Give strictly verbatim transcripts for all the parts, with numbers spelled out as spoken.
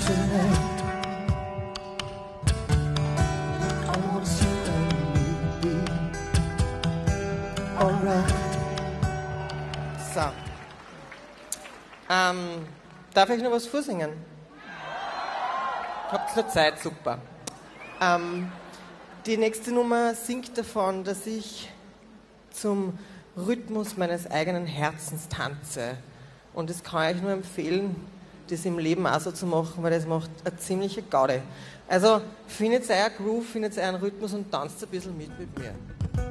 tonight. I wanna see you be alright. So. Ähm, darf ich noch was vorsingen? Habt ihr noch Zeit? Super. Ähm, die nächste Nummer singt davon, dass ich zum Rhythmus meines eigenen Herzens tanze. Und das kann ich euch nur empfehlen, das im Leben auch so zu machen, weil das macht eine ziemliche Gaude. Also findet euer Groove, findet euren Rhythmus und tanzt ein bisschen mit mit mir.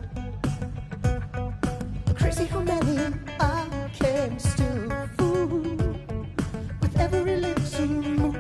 Crazy how many I can still fool with every little move.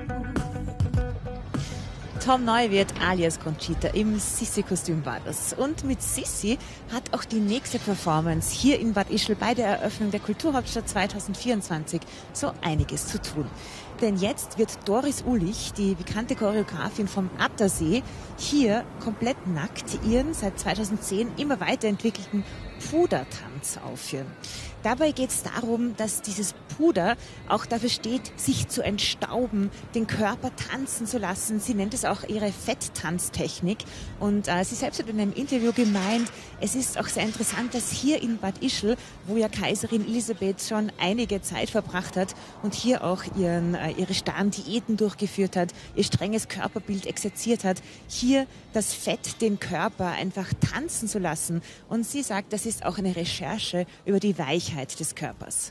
Tom Neuwirth alias Conchita im Sissi-Kostüm war das. Und mit Sissi hat auch die nächste Performance hier in Bad Ischl bei der Eröffnung der Kulturhauptstadt zwanzig vierundzwanzig so einiges zu tun. Denn jetzt wird Doris Ulich, die bekannte Choreografin vom Attersee, hier komplett nackt ihren seit zweitausendzehn immer weiterentwickelten Pudertanz aufführen. Dabei geht es darum, dass dieses Puder auch dafür steht, sich zu entstauben, den Körper tanzen zu lassen. Sie nennt es auch ihre Fetttanztechnik. Und äh, sie selbst hat in einem Interview gemeint, es ist auch sehr interessant, dass hier in Bad Ischl, wo ja Kaiserin Elisabeth schon einige Zeit verbracht hat und hier auch ihren, äh, ihre starren Diäten durchgeführt hat, ihr strenges Körperbild exerziert hat, hier das Fett den Körper einfach tanzen zu lassen. Und sie sagt, das ist auch eine Recherche über die Weichheit des Körpers.